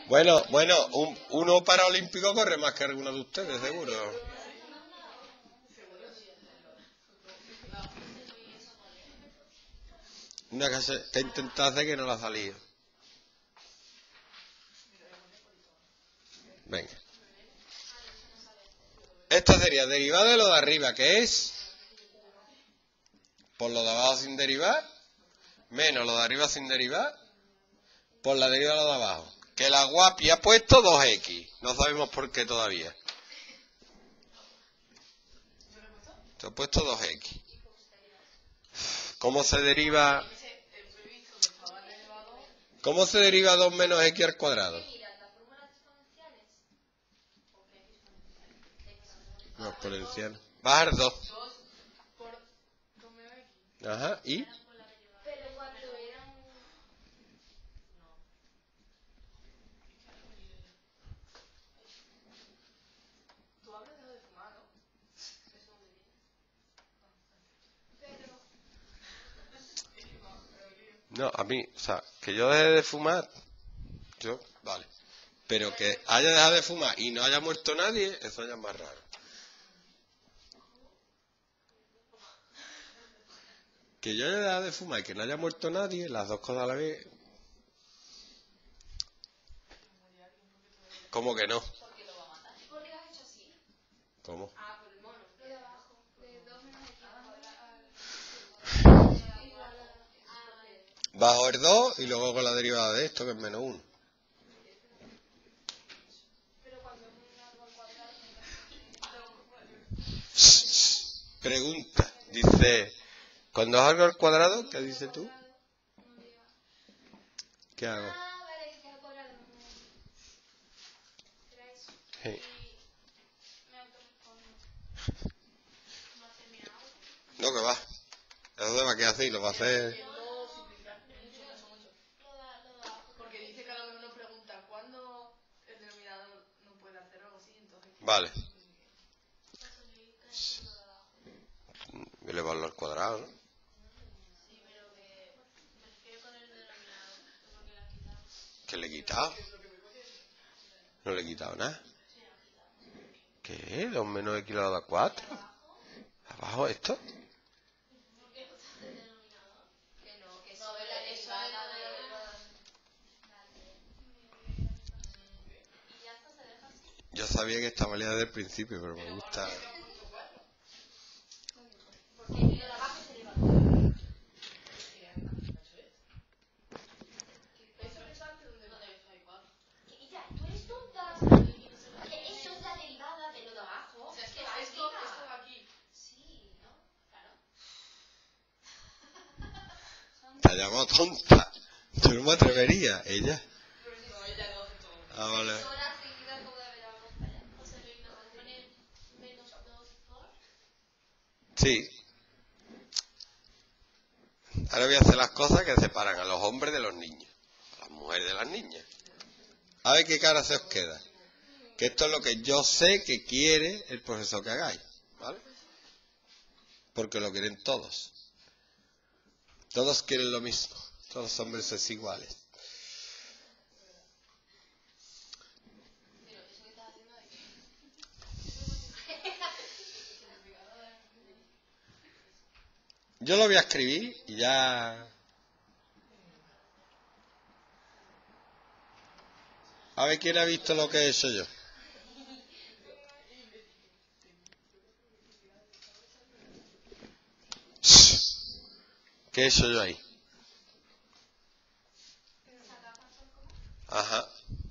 Bueno, uno paraolímpico corre más que alguno de ustedes, seguro. Una que intentado hacer que no la ha salido. Venga. Esta sería derivada de lo de arriba, que es por lo de abajo sin derivar, menos lo de arriba sin derivar, por la deriva de lo de abajo. Que la guapi ha puesto 2x. No sabemos por qué todavía. Se ha puesto 2x. ¿Cómo se deriva 2 menos x al cuadrado? No, exponencial. Bajar 2. Ajá, ¿y? No, a mí, o sea, que yo deje de fumar, vale. Pero que haya dejado de fumar y no haya muerto nadie, eso ya es más raro. Que yo haya dejado de fumar y que no haya muerto nadie, las dos cosas a la vez. ¿Cómo que no? ¿Cómo? Bajo el 2 y luego con la derivada de esto, que es menos 1. Pregunta, dice, cuando es algo al cuadrado, ¿qué dices tú? ¿Qué hago? Sí. No, que va. Eso se va a quedar así, lo va a hacer. Porque dice que a lo mejor nos pregunta ¿cuándo el denominador no puede hacer algo así? Entonces. Vale. Elevarlo al cuadrado, ¿no? Sí, pero que me refiero con el denominador. Porque le has quitado. ¿Qué le he quitado? No le he quitado nada. ¿Qué? 2 menos x elevado a 4. ¿Abajo esto? Yo sabía que estaba liada desde el principio, pero me gusta. Te ha llamado tonta. Yo no me atrevería. ¿Ella? Ah, vale. Sí. Ahora voy a hacer las cosas que separan a los hombres de los niños, a las mujeres de las niñas. A ver qué cara se os queda. Que esto es lo que yo sé que quiere el profesor que hagáis, ¿vale? Porque lo quieren todos. Todos quieren lo mismo. Todos los hombres son iguales. Yo lo voy a escribir y ya. A ver quién ha visto lo que he hecho yo. ¿Qué he hecho yo ahí? Ajá.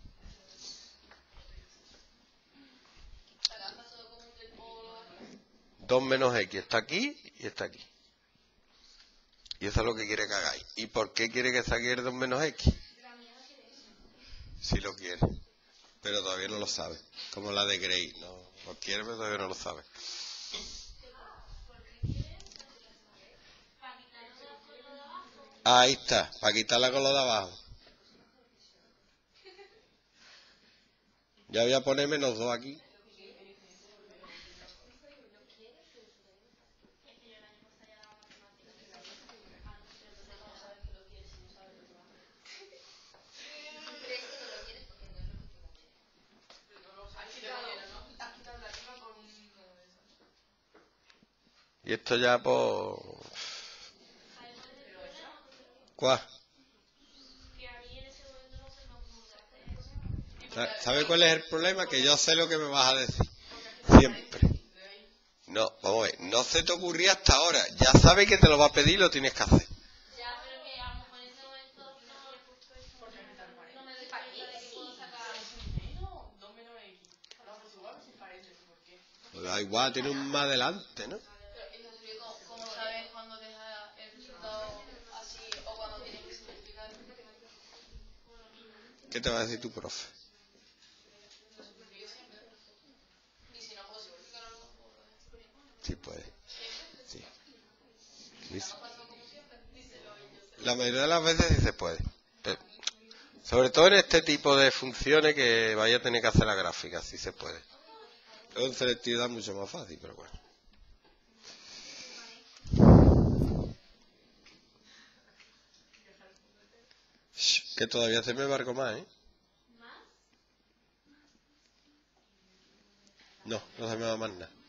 Dos menos x está aquí y está aquí. Y eso es lo que quiere que hagáis. ¿Y por qué quiere que saque el 2 menos x? Si lo quiere. Pero todavía no lo sabe. Como la de Grey. No lo quiere, pero todavía no lo sabe. Ahí está. Para quitarla con lo de abajo. Ya voy a poner menos 2 aquí. Y esto ya, pues... ¿Cuál? ¿Sabe cuál es el problema? Que yo sé lo que me vas a decir. Siempre. No, vamos a ver, no se te ocurría hasta ahora. Ya sabes que te lo va a pedir y lo tienes que hacer. Ya, pero que a lo mejor en ese momento no le he puesto eso. ¿Por qué me tal parece? No me doy cuenta de que puedo sacar. Menos, 2 menos X. No, pues igual sí parece, ¿por qué? Pues da igual, tiene un más adelante, ¿no? Pero, ¿y José Luis, cómo sabes cuando deja el resultado así o cuando tienes que simplificar? ¿Qué te va a decir tu profe? Lo simplifico siempre. Y si no puedo simplificarlo, pues... Sí puede. Sí. ¿Está pasando como siempre? Díselo a ellos. La mayoría de las veces sí se puede. Pero, sobre todo en este tipo de funciones que vaya a tener que hacer la gráfica, sí se puede. Luego en selectividad es mucho más fácil, pero bueno. Shh, que todavía se me va algo más, ¿eh? No, no se me va más nada.